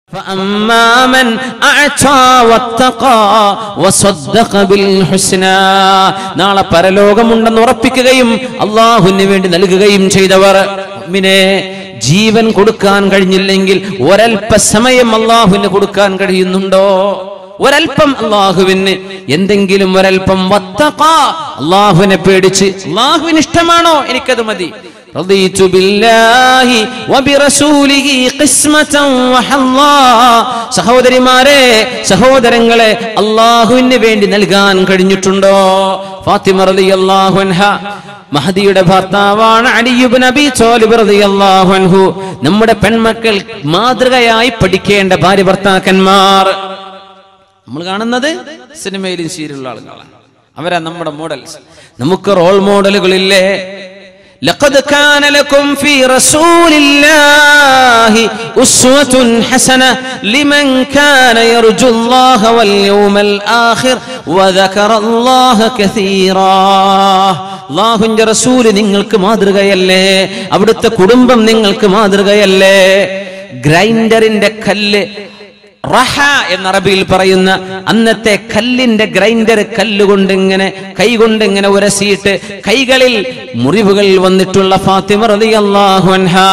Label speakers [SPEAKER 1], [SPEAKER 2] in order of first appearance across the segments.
[SPEAKER 1] فأما من أعطى واتقى وصدق بالحسنى നാളെ പരലോകമുണ്ടെന്ന് ഉറപ്പിക്കുകയും അല്ലാഹുവിന് വേണ്ടി നൽകുകയും ചെയ്തവർ. മുഅ്മിനേ, ജീവൻ കൊടുക്കാൻ കഴിഞ്ഞില്ലെങ്കിൽ ഒരൽപ്പ സമയം അല്ലാഹുവിന് കൊടുക്കാൻ കഴിയുന്നുണ്ടോ? ഒരൽപ്പം അല്ലാഹുവിന് എന്തെങ്കിലും ഒരൽപ്പം വത്തഖാ, അല്ലാഹുവിനെ പേടിച്ച് അല്ലാഹുവിന് ഇഷ്ടമാണോ എനിക്കത് മതി. റളിതു ബില്ലാഹി വബിറസൂലിഹി ഖിസ്മതൻ വഹല്ലാ. സഹോദരിമാരെ, സഹോദരങ്ങളെ, അല്ലാഹുവിന് വേണ്ടി നൽകാൻ കഴിഞ്ഞിട്ടുണ്ടോ? ഫാത്തിമ റളിയല്ലാഹു അൻഹ മഹദിയുടെ ഭർത്താവാണ്. അലി ഇബ്നു അബീ ത്വാലിബ് റളിയല്ലാഹു അൻഹു. നമ്മുടെ പെൺമക്കൾ മാതൃകയായി പഠിക്കേണ്ട ഭാര്യ ഭർത്താക്കന്മാർ നമ്മൾ കാണുന്നത് സിനിമയിലും സീരിയലുള്ള ആളുകളാണ്. അവരാ നമ്മുടെ മോഡൽസ്. നമുക്ക് റോൾ മോഡലുകളില്ലേ? لقد كان لكم في رسول الله أسوة حسنة لمن كان يرجو الله واليوم الآخر وذكر الله كثيرا. അല്ലാഹുവിന്റെ റസൂൽ നിങ്ങൾക്ക് മാതൃകയല്ലേ? അവിടുത്തെ കുടുംബം നിങ്ങൾക്ക് മാതൃകയല്ലേ? ഗ്രൈൻഡറിന്റെ കല്ല്, റഹ എന്ന അറബിയിൽ പറയുന്ന അന്നത്തെ കല്ലിന്റെ ഗ്രൈൻഡർ, കല്ലുകൊണ്ട് ഇങ്ങനെ കൈകൊണ്ട് ഇങ്ങനെ ഉരസിയിട്ട് കൈകളിൽ മുറിവുകൾ വന്നിട്ടുള്ള ഫാത്തിമ റളിയല്ലാഹു അൻഹാ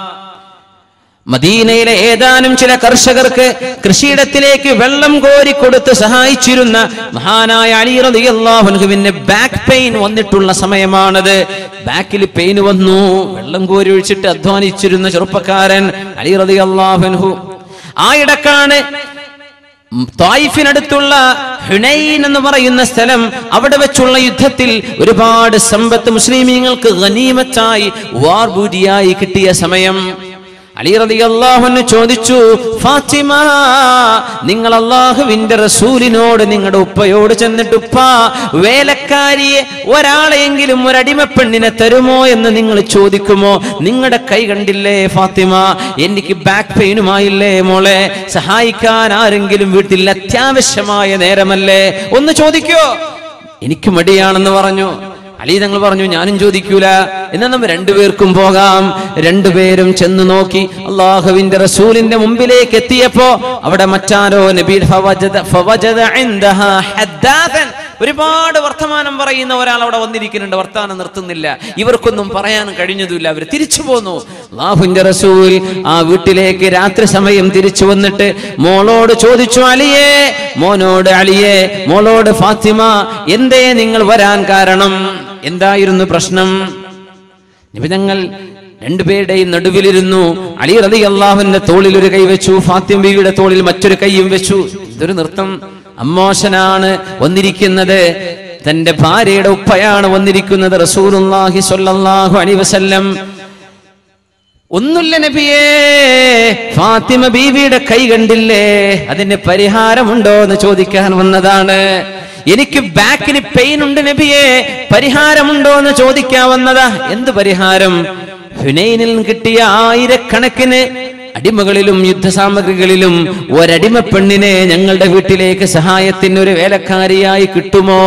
[SPEAKER 1] മദീനയിലെ ഏതാനും ചില കർഷകർക്ക് കൃഷിയിടത്തിലേക്ക് വെള്ളം കോരി കൊടുത്ത് സഹായിച്ചിരുന്ന മഹാനായ അലി റളിയല്ലാഹു അൻഹുവിന് ബാക്ക് പെയിൻ വന്നിട്ടുള്ള സമയമാണത്. ബാക്കിൽ പെയിൻ വന്നു. വെള്ളം കോരി ഒഴിച്ചിട്ട് അധ്വാനിച്ചിരുന്ന ചെറുപ്പക്കാരൻ അലി റളിയല്ലാഹു അൻഹു. ആയിടക്കാണ് തായിഫിനടുത്തുള്ള ഹുനൈൻ എന്ന് പറയുന്ന സ്ഥലം, അവിടെ വെച്ചുള്ള യുദ്ധത്തിൽ ഒരുപാട് സമ്പത്ത് മുസ്ലിമീങ്ങൾക്ക് ഗനീമത്തായി വാർബൂരിയായി കിട്ടിയ സമയം. അലി റളിയല്ലാഹു അൻഹു ചോദിച്ചു, ഫാത്തിമ, നിങ്ങൾ അല്ലാഹുവിന്റെ റസൂലിനോട് നിങ്ങളുടെ ഉപ്പയോട് ചെന്നിട്ട് ഉപ്പ, വേലക്കാരിയെ ഒരാളെങ്കിലും ഒരടിമപ്പെണ്ണിനെ തരുമോ എന്ന് നിങ്ങൾ ചോദിക്കുമോ? നിങ്ങളുടെ കൈ കണ്ടില്ലേ ഫാത്തിമ, എനിക്ക് ബാക്ക് പെയിനുമായില്ലേ മോളെ, സഹായിക്കാൻ ആരെങ്കിലും വീട്ടിൽ അത്യാവശ്യമായ നേരമല്ലേ, ഒന്ന് ചോദിക്കോ? എനിക്ക് മടിയാണെന്ന് പറഞ്ഞു. അലി തങ്ങൾ പറഞ്ഞു, ഞാനും ചോദിക്കൂല, എന്നാൽ നമ്മൾ രണ്ടുപേർക്കും പോകാം. രണ്ടുപേരും ചെന്ന് നോക്കി. അല്ലാഹുവിന്റെ റസൂലിന്റെ മുമ്പിലേക്ക് എത്തിയപ്പോ അവിടെ മറ്റാരോ നബി ഫവജദ ഇൻദഹാ ഹദ്ദാഥൻ, ഒരുപാട് വർത്തമാനം പറയുന്ന ഒരാൾ അവിടെ വന്നിരിക്കുന്നുണ്ട്. വർത്തമാനം നിർത്തുന്നില്ല. ഇവർക്കൊന്നും പറയാൻ കഴിഞ്ഞതുമില്ല. അവർ തിരിച്ചു പോന്നു. അല്ലാഹുവിന്റെ റസൂൽ ആ വീട്ടിലേക്ക് രാത്രി സമയം തിരിച്ചു വന്നിട്ട് മോളോട് ചോദിച്ചു, അലിയേ, മോനോട് അലിയേ, മോളോട് ഫാത്തിമ, എന്തേ നിങ്ങൾ വരാൻ കാരണം? എന്തായിരുന്നു പ്രശ്നം? നബി തങ്ങൾ രണ്ടുപേരുടെയും നടുവിലിരുന്നു. അലി റളിയല്ലാഹുവിന്റെ തോളിൽ ഒരു കൈ വെച്ചു, ഫാത്തിമ ബീവിയുടെ തോളിൽ മറ്റൊരു കൈയും വെച്ചു. ഇതൊരു നൃത്തം. അമ്മോശനാണ് വന്നിരിക്കുന്നത്, തന്റെ ഭാര്യയുടെ ഉപ്പയാണ് വന്നിരിക്കുന്നത്. റസൂലുള്ളാഹി സ്വല്ലല്ലാഹു അലൈഹി വസല്ലം, ഒന്നുമില്ല നബിയേ, ഫാത്തിമ ബീവിയുടെ കൈ കണ്ടില്ലേ, അതിന് പരിഹാരമുണ്ടോ എന്ന് ചോദിക്കാൻ വന്നതാണ്. എനിക്ക് ബാക്കിന് പെയിൻ ഉണ്ട് നബിയെ, പരിഹാരമുണ്ടോ എന്ന് ചോദിക്കാൻ വന്നതാ. എന്ത് പരിഹാരം? ഹുനൈനിൽ കിട്ടിയ ആയിരക്കണക്കിന് അടിമകളിലും യുദ്ധസാമഗ്രികളിലും ഒരടിമ പെണ്ണിനെ ഞങ്ങളുടെ വീട്ടിലേക്ക് സഹായത്തിന് ഒരു വേലക്കാരിയായി കിട്ടുമോ?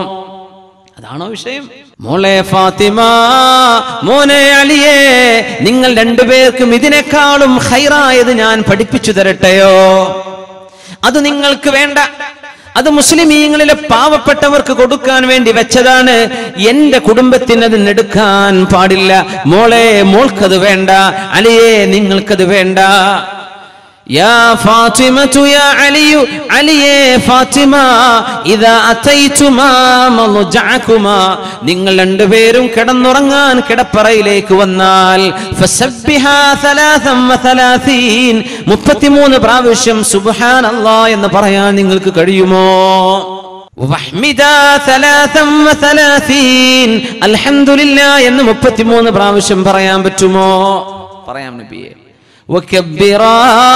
[SPEAKER 1] അതാണോ വിഷയം? മോളെ ഫാത്തിമ, മോനെ അലിയേ, നിങ്ങൾ രണ്ടുപേർക്കും ഇതിനേക്കാളും ഖൈറായത് ഞാൻ പഠിപ്പിച്ചു തരട്ടെയോ? അത് നിങ്ങൾക്ക് വേണ്ട, അത് മുസ്ലിമീങ്ങളിലെ പാവപ്പെട്ടവർക്ക് കൊടുക്കാൻ വേണ്ടി വെച്ചതാണ്. എന്റെ കുടുംബത്തിന് അത് എടുക്കാൻ പാടില്ല. മോളെ, മോൾക്കത് വേണ്ട. അലിയേ, നിങ്ങൾക്കത് വേണ്ട. യാ ഫാത്തിമതു യാ അലിയു, അലിയേ ഫാത്തിമ, ഇദാ അതൈതുമാ മൽജഅകുമാ, നിങ്ങൾ രണ്ടുപേരും കിടന്നുറങ്ങാൻ കിടപ്പറയിലേക്ക് വന്നാൽ ഫസബ്ബിഹാ 33 33 പ്രാവശ്യം സുബ്ഹാനല്ലാഹ് എന്ന് പറയാൻ നിങ്ങൾക്ക് കഴിയുമോ? വഹ്മിദാ 33 അൽഹംദുലില്ലാഹ് എന്ന് 33 പ്രാവശ്യം പറയാൻ പറ്റുമോ? പറയാം നബിയേ. വകബ്ബിറാ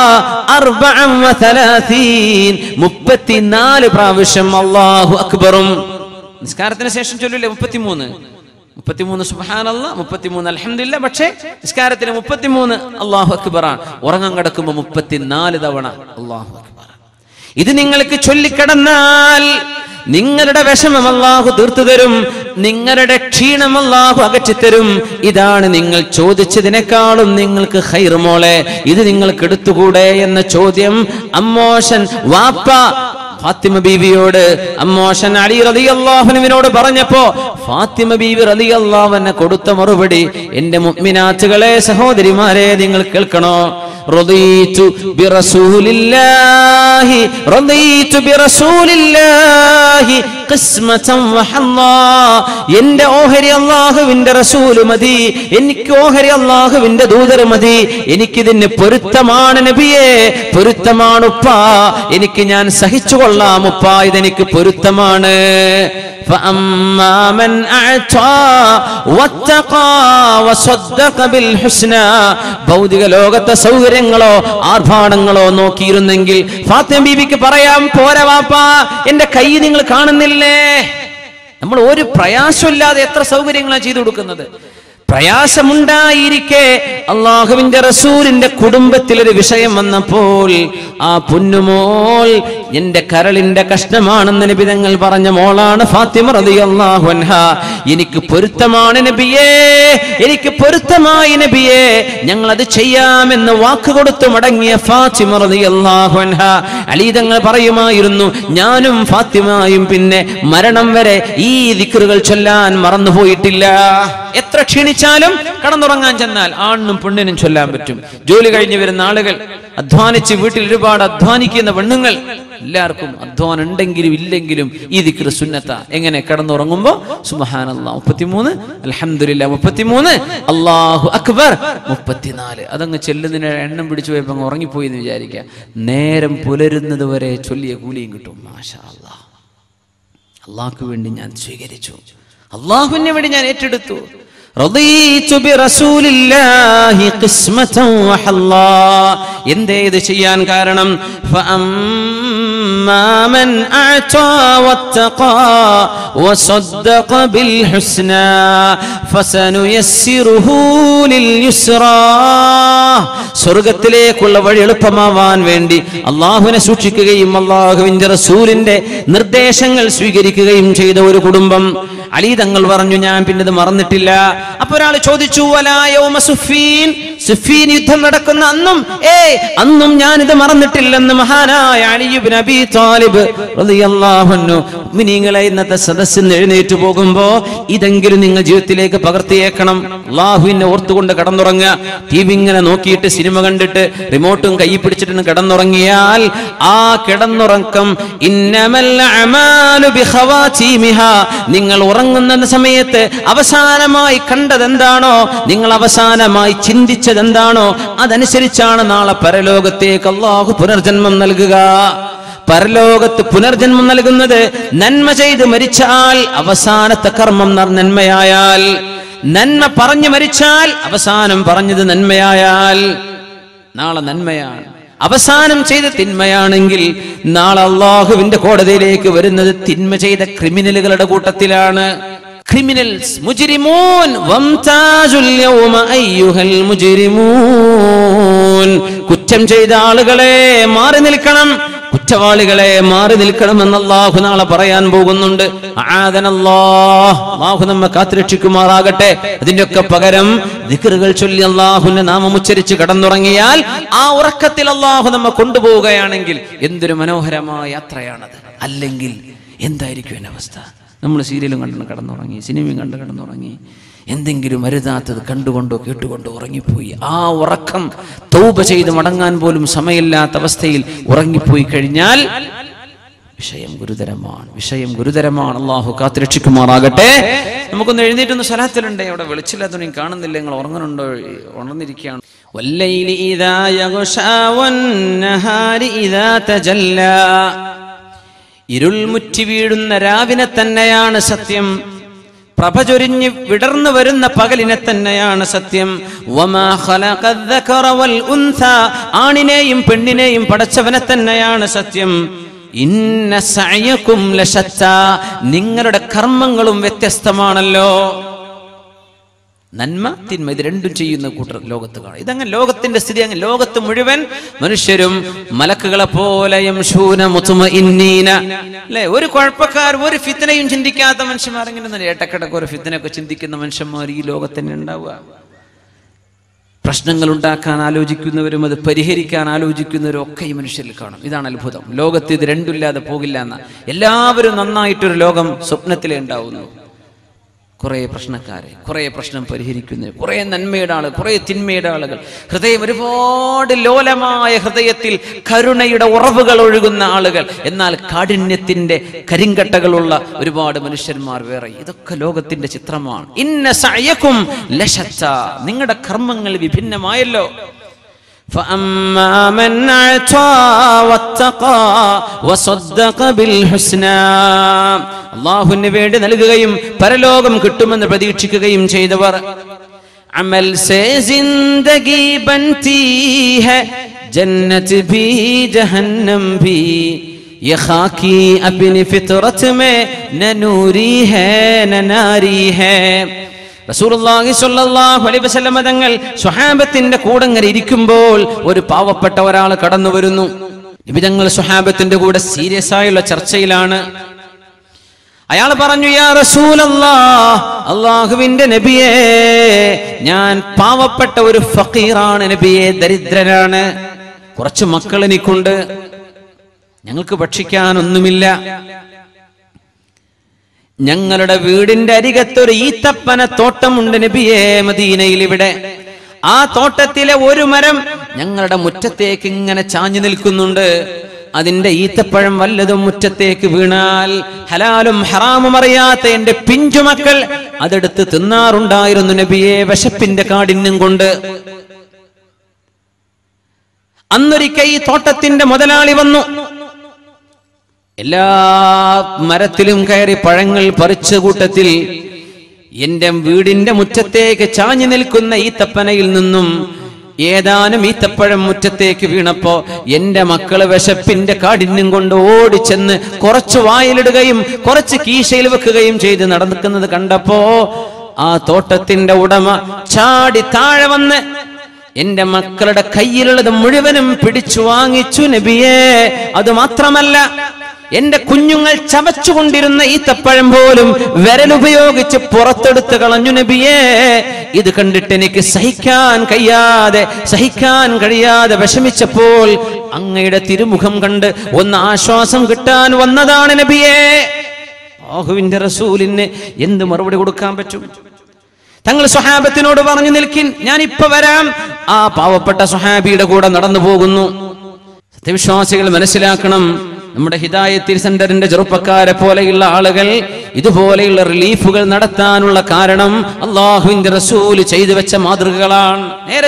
[SPEAKER 1] 34 34 പ്രാവശ്യം അല്ലാഹു അക്ബറും. നിസ്കാരത്തിന് ശേഷം ചൊല്ലില്ലേ 33 സുബ്ഹാനല്ലാഹ്, 33 അൽഹംദുലില്ലാഹ്. പക്ഷേ നിസ്കാരത്തിന് 33 അല്ലാഹു അക്ബറാണ്. ഉറങ്ങാൻ കിടക്കുമ്പോൾ 34 തവണ അല്ലാഹു അക്ബർ. ഇത് നിങ്ങൾക്ക് ചൊല്ലിക്കിടന്നാൽ നിങ്ങളുടെ വിഷമം അല്ലാഹു തീർത്തു തരും, നിങ്ങളുടെ ക്ഷീണം അല്ലാഹു അകറ്റിത്തരും. ഇതാണ് നിങ്ങൾ ചോദിച്ചതിനേക്കാളും നിങ്ങൾക്ക് ഖൈർ മോളെ, ഇത് നിങ്ങൾക്ക് എടുത്തുകൂടെ എന്ന ചോദ്യം അമ്മോഷൻ വാപ്പ ഫാത്തിമ ബീവിയോട് അമ്മോഷൻ അലി റളിയല്ലാഹു അൻഹുവിനോട് പറഞ്ഞപ്പോ ഫാത്തിമ ബീവി റളിയല്ലാഹു അൻഹ കൊടുത്ത മറുപടി, എന്റെ മുഅ്മിനാത്തുകളെ, സഹോദരിമാരെ, നിങ്ങൾ കേൾക്കണോ? റളിതു ബിറസൂലില്ലാഹി ഖിസ്മതൻ വഹല്ലാ. എന്റെ ഓഹരി അല്ലാഹുവിന്റെ റസൂൽ മതി, എനിക്ക് ഓഹരി അല്ലാഹുവിന്റെ ദൂതർ മതി, എനിക്കിതിന് പൊരുത്തമാണ് നബിയേ, പൊരുത്തമാണ് ഉപ്പ, എനിക്ക് ഞാൻ സഹിച്ചുകൊള്ളാം ഉപ്പ, ഇതെനിക്ക് പൊരുത്തമാണ്. فأما من أعطى واتقى وصدق بالحسنى. ഭൗതിക ലോകത്തെ സൗകര്യങ്ങളോ ആർഭാടങ്ങളോ നോക്കിയിരുന്നെങ്കിൽ ഫാത്തിമ ബീവിക്ക് പറയാം, പോരാ വാപ്പാ, എന്റെ കൈ നിങ്ങൾ കാണുന്നില്ലേ? നമ്മൾ ഒരു പ്രയാസമില്ലാതെ എത്ര കാര്യങ്ങളാണ് ചെയ്തു കൊടുക്കുന്നത്. പ്രയാസമുണ്ടായിരിക്കെ അള്ളാഹുവിന്റെ റസൂലിന്റെ കുടുംബത്തിലൊരു വിഷയം വന്നപ്പോൾ ആ പൊന്നുമോൾ എന്റെ കരളിന്റെ കഷ്ണമാണെന്ന് നബി തങ്ങൾ പറഞ്ഞ മോളാണ് ഫാത്തിമ റളിയല്ലാഹു അൻഹ. എനിക്ക് പൊരുത്തമാണ് നബിയേ, എനിക്ക് പൊരുത്തമായി നബിയേ, ഞങ്ങൾ അത് ചെയ്യാമെന്ന് വാക്ക് കൊടുത്തു മടങ്ങിയ ഫാത്തിമ റളിയല്ലാഹു അൻഹ. അലി തങ്ങൾ പറയുമായിരുന്നു, ഞാനും ഫാത്തിമയും പിന്നെ മരണം വരെ ഈ ദിക്റുകൾ ചൊല്ലാൻ മറന്നുപോയിട്ടില്ല. എത്ര ക്ഷീണിച്ചാലും കടന്നുറങ്ങാൻ ചെന്നാൽ ആണിനും പെണ്ണിനും ചൊല്ലാൻ പറ്റും. ജോലി കഴിഞ്ഞ് വരുന്ന ആളുകൾ, അധ്വാനിച്ച് വീട്ടിൽ ഒരുപാട് അധ്വാനിക്കുന്ന പെണ്ണുങ്ങൾ, എല്ലാവർക്കും അധ്വാനം ഉണ്ടെങ്കിലും ഇല്ലെങ്കിലും ഈ ദിക്ർ സുന്നത്ത. എങ്ങനെ? കടന്നുറങ്ങുമ്പോ സുബ്ഹാനല്ലാഹ് 33, അൽഹംദുലില്ലാഹ് 33, അല്ലാഹു അക്ബർ 34. അതങ്ങ് ചെല്ലുന്നതിന് എണ്ണം പിടിച്ചു പോയപ്പോ അങ്ങ് ഉറങ്ങിപ്പോയി എന്ന് വിചാരിക്കുക. നേരം പുലരുന്നത് വരെ ചൊല്ലിയ കൂലിയും കിട്ടും. മാഷാ അല്ലാഹ്. അള്ളാഹ്ക്ക് വേണ്ടി ഞാൻ സ്വീകരിച്ചു, അള്ളാഹുവിന് വേണ്ടി ഞാൻ ഏറ്റെടുത്തു. റളീതു ബിറസൂലില്ലാഹി ഖിസ്മതൻ വഹല്ലാ. എന്തേ ഇത് ചെയ്യാൻ കാരണം? ഫഅമ്മാ മൻ അഅതാ വത്തഖാ വസദ്ദഖ ബിൽ ഹുസ്നാ ഫസനുയസ്സിറുഹു ലിൽ യുസ്റാ. സ്വർഗ്ഗത്തിലേക്കുള്ള വഴി എളുപ്പമാവാൻ വേണ്ടി അള്ളാഹുവിനെ സൂക്ഷിക്കുകയും അള്ളാഹുവിന്റെ റസൂലിന്റെ നിർദ്ദേശങ്ങൾ സ്വീകരിക്കുകയും ചെയ്ത ഒരു കുടുംബം. അലി തങ്ങൾ പറഞ്ഞു, ഞാൻ പിന്നത് മറന്നിട്ടില്ല. അപ്പൊ ഒരാൾ ചോദിച്ചു, വലാ യൗമ സുഫീൻ, സുഫീൻ യുദ്ധം നടക്കുന്ന അന്നും ഞാനിത് മറന്നിട്ടില്ലെന്ന് മഹാനായ അലി ഇബ്നു അബീ ത്വാലിബ് റളിയല്ലാഹു അൻഹു. മുഅ്മിനീങ്ങളെ, ഇന്നത്തെ സദസ്സിൽ എഴുന്നേറ്റ് പോകുമ്പോ ഇതെങ്കിലും നിങ്ങൾ ജീവിതത്തിലേക്ക് പകർത്തിയേക്കണം. അള്ളാഹുവിനെ ഓർത്തുകൊണ്ട് കടന്നുറങ്ങുക. ടി വി ഇങ്ങനെ നോക്കിയിട്ട് സിനിമ കണ്ടിട്ട് റിമോട്ടും കൈ പിടിച്ചിട്ട് കിടന്നുറങ്ങിയാൽ ആ കിടന്നുറക്കം ഇന്നമൽ അഅമാലു ബിഖവാതീമിഹാ. നിങ്ങൾ ഉറങ്ങുന്ന സമയത്ത് അവസാനമായി കണ്ടതെന്താണോ, നിങ്ങൾ അവസാനമായി ചിന്തിച്ചതെന്താണോ, അതനുസരിച്ചാണ് നാളെ പരലോകത്തേക്ക് അല്ലാഹു പുനർജന്മം നൽകുക. പരലോകത്ത് പുനർജന്മം നൽകുന്നത് നന്മ ചെയ്ത് മരിച്ചാൽ അവസാനത്തെ കർമ്മം നന്മയായാൽ, നന്മ പറഞ്ഞു മരിച്ചാൽ അവസാനം പറഞ്ഞത് നന്മയായാൽ നാളെ നന്മയാണ്. അവസാനം ചെയ്ത തിന്മയാണെങ്കിൽ നാളെ അല്ലാഹുവിന്റെ കോടതിയിലേക്ക് വരുന്നത് തിന്മ ചെയ്ത ക്രിമിനലുകളുടെ കൂട്ടത്തിലാണ്. ക്രിമിനൽസ്, മുജ്രിമൂൻ, വംതാജുൽ യൗമ അയ്യുഹൽ മുജ്രിമൂൻ. കുറ്റം ചെയ്ത ആളുകളെ മാറി നിൽക്കണം, കുറ്റവാളികളെ മാറി നിൽക്കണമെന്ന് അല്ലാഹു നാളെ പറയാൻ പോകുന്നുണ്ട്. ആദനല്ലാഹ്, അല്ലാഹു നമ്മെ കാത്തുരക്ഷിക്കുമാറാകട്ടെ. അതിന്റെയൊക്കെ പകരം ദിക്റുകൾ ചൊല്ലി അല്ലാഹുവിന്റെ നാമം ഉച്ചരിച്ച് കടന്നുറങ്ങിയാൽ ആ ഉറക്കത്തിൽ അല്ലാഹു നമ്മെ കൊണ്ടുപോവുകയാണെങ്കിൽ എന്തൊരു മനോഹരമായ യാത്രയാണത്. അല്ലെങ്കിൽ എന്തായിരിക്കും എന്റെ അവസ്ഥ? നമ്മൾ സീരിയലും കണ്ടു കിടന്നുറങ്ങി, സിനിമയും കണ്ടു കിടന്നുറങ്ങി, എന്തെങ്കിലും അരുതാത്തത് കണ്ടുകൊണ്ടോ കേട്ടുകൊണ്ടോ ഉറങ്ങിപ്പോയി. ആ ഉറക്കം തൗബ ചെയ്ത് മടങ്ങാൻ പോലും സമയമില്ലാത്ത അവസ്ഥയിൽ ഉറങ്ങിപ്പോയി കഴിഞ്ഞാൽ വിഷയം ഗുരുതരമാണ്, വിഷയം ഗുരുതരമാണ്. അല്ലാഹു കാത്തുരക്ഷിക്കുമാറാകട്ടെ. നമുക്കൊന്ന് എഴുന്നേറ്റൊന്ന് സ്വലാത്തിലുണ്ടേ. അവിടെ വെളിച്ചില്ലാത്തതുകൊണ്ട് കാണുന്നില്ല, നിങ്ങൾ ഉറങ്ങുന്നുണ്ടോ? ഉണർന്നിരിക്കുകയാണ്. വല്ലൈലി ഇദാ യഗ്ശാ വന്നഹാരി ഇദാ തജല്ലാ. ഇരുൾ മുറ്റി വീഴുന്ന രാവിനെ തന്നെയാണ് സത്യം, പ്രഭ ചൊരിഞ്ഞ് വിടർന്നു വരുന്ന പകലിനെ തന്നെയാണ് സത്യം. വമാ ഖലഖദ് ദകറ വൽ ഉൻസ. ആണിനെയും പെണ്ണിനെയും പടച്ചവനെ തന്നെയാണ് സത്യം. ഇന്ന സഅയകും ലശത്താ. നിങ്ങളുടെ കർമ്മങ്ങളും വ്യത്യസ്തമാണല്ലോ. നന്മ തിന്മ ഇത് രണ്ടും ചെയ്യുന്ന കൂട്ടർ ലോകത്ത് കാണും. ഇതങ്ങനെ ലോകത്തിന്റെ സ്ഥിതി. അങ്ങനെ ലോകത്ത് മുഴുവൻ മനുഷ്യരും മലക്കുകളെ പോലെ അല്ലെ, ഒരു കുഴപ്പക്കാർ, ഒരു ഫിത്നയും ചിന്തിക്കാത്ത മനുഷ്യന്മാർ. ഇങ്ങനെ ഏട്ടക്കിടക്ക് ഒരു ഫിത്നയൊക്കെ ചിന്തിക്കുന്ന മനുഷ്യന്മാർ ഈ ലോകത്തന്നെ ഉണ്ടാവുക. പ്രശ്നങ്ങൾ ഉണ്ടാക്കാൻ ആലോചിക്കുന്നവരും അത് പരിഹരിക്കാൻ ആലോചിക്കുന്നവരും ഒക്കെ ഈ മനുഷ്യരിൽ കാണും. ഇതാണ് അത്ഭുതം. ലോകത്ത് ഇത് രണ്ടില്ലാതെ പോകില്ല എന്ന. എല്ലാവരും നന്നായിട്ടൊരു ലോകം സ്വപ്നത്തിലേ ഉണ്ടാവുന്നു. കുറെ പ്രശ്നക്കാരെ, കുറെ പ്രശ്നം പരിഹരിക്കുന്നവർ, കുറെ നന്മയുടെ ആളുകൾ, കുറെ തിന്മയുടെ ആളുകൾ, ഹൃദയം ഒരുപാട് ലോലമായ ഹൃദയത്തിൽ കരുണയുടെ ഉറവുകൾ ഒഴുകുന്ന ആളുകൾ, എന്നാൽ കാഠിന്യത്തിന്റെ കരിങ്കട്ടകളുള്ള ഒരുപാട് മനുഷ്യന്മാർ വേറെ. ഇതൊക്കെ ലോകത്തിന്റെ ചിത്രമാണ്. ഇന്ന സഅയകും ലശത്ത, നിങ്ങളുടെ കർമ്മങ്ങൾ വിഭിന്നമായല്ലോ. فأما من أعطى واتقى وصدق بالحسنى, അല്ലാഹുവിന് വേണ്ടി നൽകുകയും പരലോകം കിട്ടുമെന്ന് പ്രതീക്ഷിക്കുകയും ചെയ്തവർ. അമൽ സേ ജിന്ദഗി ബൻതി ഹൈ ജന്നത്ത് ഭി ജഹന്നം ഭി, യെ ഖാക്കി അപ്നി ഫിത്രത് മേ ന നൂരി ഹൈ ന നാരി ഹൈ. റസൂലുള്ളാഹി സ്വല്ലല്ലാഹു അലൈഹി വസല്ലം തങ്ങൾ സ്വഹാബത്തിന്റെ കൂടെ ഇങ്ങനെ ഇരിക്കുമ്പോൾ ഒരു പാവപ്പെട്ട ഒരാൾ കടന്നു വരുന്നു. നബി തങ്ങൾ സ്വഹാബത്തിന്റെ കൂടെ സീരിയസ് ആയുള്ള ചർച്ചയിലാണ്. അയാൾ പറഞ്ഞു, യാ റസൂലല്ലാഹ്, അല്ലാഹുവിന്റെ നബിയേ, ഞാൻ പാവപ്പെട്ട ഒരു ഫഖീറാണ് നബിയേ, ദരിദ്രനാണ്. കുറച്ച് മക്കൾ എനിക്കുണ്ട്, ഞങ്ങൾക്ക് ഭക്ഷിക്കാനൊന്നുമില്ല. ഞങ്ങളുടെ വീടിന്റെ അരികത്തൊരു ഈത്തപ്പന തോട്ടമുണ്ട് നബിയേ, മദീനയിൽ. ഇവിടെ ആ തോട്ടത്തിലെ ഒരു മരം ഞങ്ങളുടെ മുറ്റത്തേക്ക് ഇങ്ങനെ ചാഞ്ഞു നിൽക്കുന്നുണ്ട്. അതിന്റെ ഈത്തപ്പഴം വല്ലതും മുറ്റത്തേക്ക് വീണാൽ ഹലാലും ഹറാമും അറിയാത്ത എന്റെ പിഞ്ചുമക്കൾ അതെടുത്ത് തിന്നാറുണ്ടായിരുന്നു നബിയേ, വിശപ്പിന്റെ കാഠിന്യം കൊണ്ട്. അന്നൊരിക്കൽ ഈ തോട്ടത്തിന്റെ മുതലാളി വന്നു. എല്ലാ മരത്തിലും കയറി പഴങ്ങൾ പറിച്ച കൂട്ടത്തിൽ എന്റെ വീടിന്റെ മുറ്റത്തേക്ക് ചാഞ്ഞു നിൽക്കുന്ന ഈത്തപ്പനയിൽ നിന്നും ഏതാനും ഈത്തപ്പഴം മുറ്റത്തേക്ക് വീണപ്പോ എന്റെ മക്കള് വിശപ്പിന്റെ കാഠിന്യം കൊണ്ട് ഓടിച്ചെന്ന് കുറച്ച് വായിലിടുകയും കുറച്ച് കീശയിൽ വെക്കുകയും ചെയ്ത് നടക്കുന്നത് കണ്ടപ്പോ ആ തോട്ടത്തിന്റെ ഉടമ ചാടി താഴെ വന്ന് എന്റെ മക്കളുടെ കയ്യിലുള്ളത് മുഴുവനും പിടിച്ചു വാങ്ങിച്ചു നബിയേ. അത് മാത്രമല്ല, എന്റെ കുഞ്ഞുങ്ങൾ ചവച്ചുകൊണ്ടിരുന്ന ഈത്തപ്പഴം പോലും വിരലുപയോഗിച്ച് പുറത്തെടുത്ത് കളഞ്ഞു നബിയേ. ഇത് കണ്ടിട്ട് എനിക്ക് സഹിക്കാൻ കഴിയാതെ വിഷമിച്ചപ്പോൾ അങ്ങയുടെ തിരുമുഖം കണ്ട് ഒന്ന് ആശ്വാസം കിട്ടാൻ വന്നതാണ് നബിയേ. അല്ലാഹുവിന്റെ റസൂലിന് എന്ത് മറുപടി കൊടുക്കാൻ പറ്റും? തങ്ങൾ സ്വഹാബത്തിനോട് പറഞ്ഞു, നിൽക്കിൻ, ഞാൻ ഇപ്പൊ വരാം. ആ പാവപ്പെട്ട സ്വഹാബിയുടെ കൂടെ നടന്നു പോകുന്നു. സത്യവിശ്വാസികൾ മനസ്സിലാക്കണം, നമ്മുടെ ഹിദായത്തിൽ സെന്ററിന്റെ ചെറുപ്പക്കാരെ പോലെയുള്ള ആളുകൾ ഇതുപോലെയുള്ള റിലീഫുകൾ നടത്താനുള്ള കാരണം അല്ലാഹുവിന്റെ റസൂൽ ചെയ്തു വെച്ച മാതൃകകളാണ്.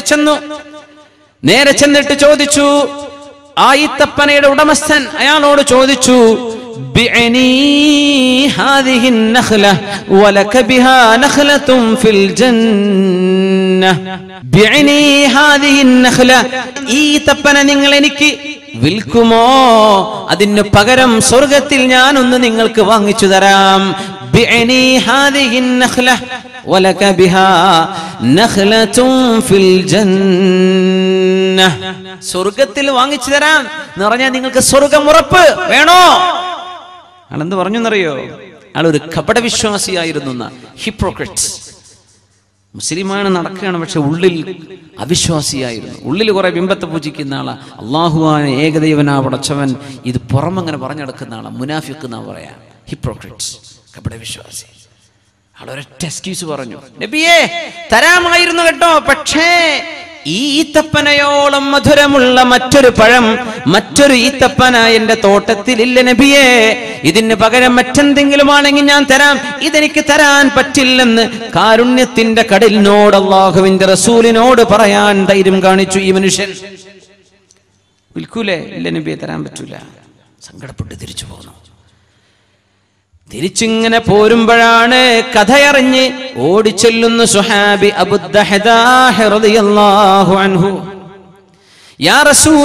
[SPEAKER 1] നേരെ ചെന്നിട്ട് ചോദിച്ചു, ആ ഈത്തപ്പനയുടെ ഉടമസ്ഥൻ അയാളോട് ചോദിച്ചു, ബിഅനി ഹാദിഹി നഖ്ല വലക ബിഹാ നഖ്ലതുൻ ഫിൽ ജന്ന. ബിഅനി ഹാദിഹി നഖ്ല, ഈ ഈത്തപ്പന നിങ്ങൾ എനിക്ക് വിൽക്കുമോ? അതിന് പകരം സ്വർഗത്തിൽ ഞാനൊന്ന് നിങ്ങൾക്ക് വാങ്ങിച്ചു തരാം. ബിഅനി ഹാദിഹി നഖ്ല വലക ബിഹാ നഖ്ലതുൻ ഫിൽ ജന്ന. സ്വർഗത്തിൽ വാങ്ങിച്ചു തരാം എന്ന് പറഞ്ഞാൽ നിങ്ങൾക്ക് സ്വർഗം ഉറപ്പ് വേണോ? ആളെന്ത് പറഞ്ഞു എന്നറിയോ? ആളൊരു കപടവിശ്വാസിയായിരുന്നു. ഹിപ്പോക്രറ്റ്സ്. മുസ്ലിമാണ്, നടക്കുകയാണ്, പക്ഷെ ഉള്ളിൽ അവിശ്വാസിയായിരുന്നു. ഉള്ളിൽ കുറെ ബിംബത്തെ പൂജിക്കുന്ന ആളാ. അള്ളാഹുവാണ് ഏകദൈവനാ പടച്ചവൻ, ഇത് പുറമങ്ങനെ പറഞ്ഞെടുക്കുന്ന ആളാ. മുനാഫിഖ് എന്നാ പറയാ. ഹിപ്പോക്രറ്റ്സ്, കപടവിശ്വാസി. ആളൊരൊറ്റ എക്സ്ക്യൂസ് പറഞ്ഞു, നബിയേ തരാമായിരുന്നു കേട്ടോ, പക്ഷേ ഈ ഈത്തപ്പനയോളം മധുരമുള്ള മറ്റൊരു പഴം, മറ്റൊരു ഈത്തപ്പന എന്റെ തോട്ടത്തിലില്ല നബിയേ. ഇതിന് പകരം മറ്റെന്തെങ്കിലും ആണെങ്കിൽ ഞാൻ തരാം, ഇതെനിക്ക് തരാൻ പറ്റില്ലെന്ന് കാരുണ്യത്തിന്റെ കടലിനോട് അല്ലാഹുവിന്റെ റസൂലിനോട് പറയാൻ ധൈര്യം കാണിച്ചു ഈ മനുഷ്യൻ. വിൽക്കൂലേ? ഇല്ല നബിയെ, തരാൻ പറ്റൂല. സങ്കടപ്പെട്ട് തിരിച്ചു പോന്നു. തിരിച്ചിങ്ങനെ പോരുമ്പോഴാണ് കഥയറിഞ്ഞ് ഓടിച്ചെല്ലുന്ന സുഹാബി അബൂദ്ദഹദാഹ് റളിയല്ലാഹു അൻഹു. യാ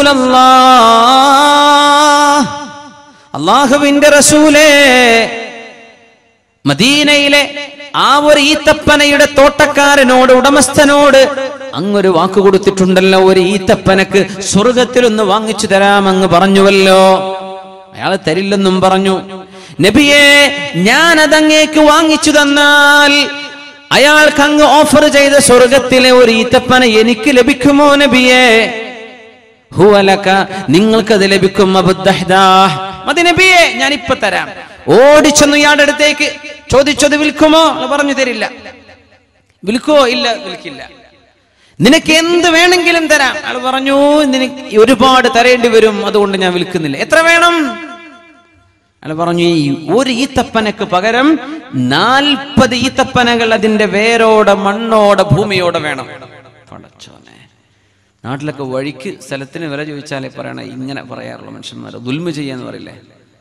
[SPEAKER 1] റസൂലല്ലാഹ്, അല്ലാഹുവിന്റെ റസൂലേ, മദീനയിലെ ആ ഒരു ഈത്തപ്പനയുടെ തോട്ടക്കാരനോട്, ഉടമസ്ഥനോട് അങ്ങൊരു വാക്ക് കൊടുത്തിട്ടുണ്ടല്ലോ, ഒരു ഈത്തപ്പനക്ക് സ്വർഗത്തിൽ ഒന്ന് വാങ്ങിച്ചു തരാം അങ്ങ് പറഞ്ഞുവല്ലോ. അയാൾ തരില്ലെന്നും പറഞ്ഞു. നബിയെ, ഞാൻ അതങ്ങേക്ക് വാങ്ങിച്ചു തന്നാൽ അയാൾക്ക് അങ്ങ് ഓഫർ ചെയ്ത സ്വർഗത്തിലെ ഒരു ഈത്തപ്പന എനിക്ക് ലഭിക്കുമോ നബിയെ? ഹുവലക, നിങ്ങൾക്കത് ലഭിക്കും. മതി നബിയെ, ഞാൻ ഇപ്പൊ തരാം. ഓടിച്ചെന്നു ഇയാളുടെ അടുത്തേക്ക് ചോദിച്ചത് വിൽക്കുമോ? പറഞ്ഞു തരില്ല. വിൽക്കോ? ഇല്ല, വിൽക്കില്ല. നിനക്ക് എന്ത് വേണമെങ്കിലും തരാം. അയാൾ പറഞ്ഞു, നിനക്ക് ഒരുപാട് തരേണ്ടി വരും, അതുകൊണ്ട് ഞാൻ വിൽക്കുന്നില്ല. എത്ര വേണം? അയാൾ പറഞ്ഞു, ഈ ഒരു ഈത്തപ്പനക്ക് പകരം 40 ഈത്തപ്പനകൾ അതിന്റെ വേരോടെ, മണ്ണോടെ, ഭൂമിയോടെ വേണം. പടച്ചോനെ, നാട്ടിലൊക്കെ വഴിക്ക് സ്ഥലത്തിന് വില ചോദിച്ചാലേ പറയണ, ഇങ്ങനെ പറയാറുള്ള മനുഷ്യന്മാർ ദുൽമ ചെയ്യാന്ന് പറയില്ലേ.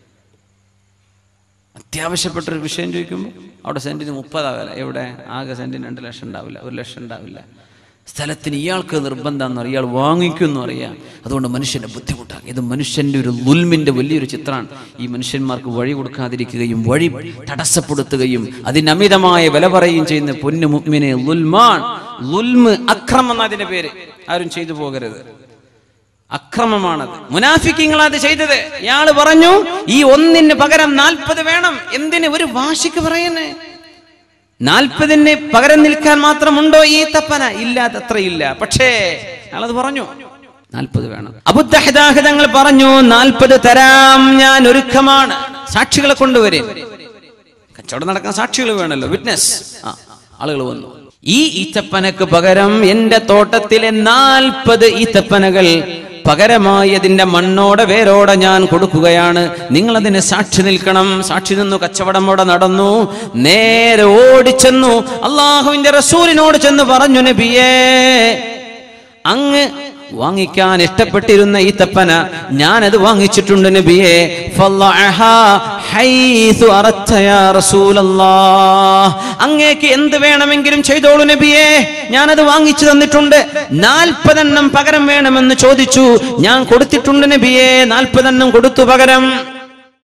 [SPEAKER 1] അത്യാവശ്യപ്പെട്ടൊരു വിഷയം ചോദിക്കുമ്പോൾ അവിടെ സെന്റിന് 30 വില. എവിടെ? ആകെ സെന്റിന് 2 ലക്ഷം ഉണ്ടാവില്ല, 1 ലക്ഷം ഉണ്ടാവില്ല. സ്ഥലത്തിന് ഇയാൾക്ക് നിർബന്ധമെന്ന് അറിയാം, ഇയാൾ വാങ്ങിക്കുമെന്ന് അറിയാം. അതുകൊണ്ട് മനുഷ്യന്റെ ബുദ്ധിമുട്ടാണ്. ഇത് മനുഷ്യന്റെ ഒരു ദുൽമിന്റെ വലിയൊരു ചിത്രമാണ്. ഈ മനുഷ്യന്മാർക്ക് വഴി കൊടുക്കാതിരിക്കുകയും വഴി തടസ്സപ്പെടുത്തുകയും അതിന് അമിതമായ വില പറയുകയും ചെയ്യുന്ന പൊന്നു മുഅ്മിനെ ദുൽമാൻ. ദുൽമ്, അക്രമം എന്നതിന്റെ പേര്. ആരും ചെയ്തു പോകരുത്, അക്രമമാണത്. മുനാഫിക്കീങ്ങളത് ചെയ്തത്. ഇയാള് പറഞ്ഞു, ഈ ഒന്നിന് പകരം 40 വേണം. എന്തിന്? ഒരു വാശിക്ക് പറയുന്നേ. 40 പകരം നിൽക്കാൻ മാത്രമുണ്ടോ ഈ തപ്പന? ഇല്ല, അതത്രയില്ല. പക്ഷേ അയാളത് പറഞ്ഞു, 40 വേണം. അബൂദഹ്ദാഹ് തങ്ങൾ പറഞ്ഞു, 40 തരാം, ഞാൻ ഒരുക്കമാണ്. സാക്ഷികളെ കൊണ്ടുവരും. കച്ചവടം നടക്കാൻ സാക്ഷികൾ വേണമല്ലോ, വിറ്റ്നസ്. ആളുകൾ വന്നു. ഈ ഈത്തപ്പനക്ക് പകരം എന്റെ തോട്ടത്തിലെ 40 ഈത്തപ്പനകൾ പകരമായി അതിന്റെ മണ്ണോടെ, വേരോടെ ഞാൻ കൊടുക്കുകയാണ്. നിങ്ങൾ അതിന് സാക്ഷി നിൽക്കണം. സാക്ഷി നിന്നു. കച്ചവടം അവിടെ നടന്നു. നേരെ ഓടിച്ചെന്നു അള്ളാഹുവിന്റെ റസൂലിനോട് ചെന്ന് പറഞ്ഞു, നബിയേ, അങ്ങ് വാങ്ങിക്കാൻ ഇഷ്ടപ്പെട്ടിരുന്ന ഈ തപ്പന ഞാനത് വാങ്ങിച്ചിട്ടുണ്ട് നബിയേ. അങ്ങേക്ക് എന്ത് വേണമെങ്കിലും ചെയ്തോളൂ നബിയേ, ഞാനത് വാങ്ങിച്ചു തന്നിട്ടുണ്ട്. 40 പകരം വേണമെന്ന് ചോദിച്ചു, ഞാൻ കൊടുത്തിട്ടുണ്ട് നബിയേ. 40 കൊടുത്തു പകരം.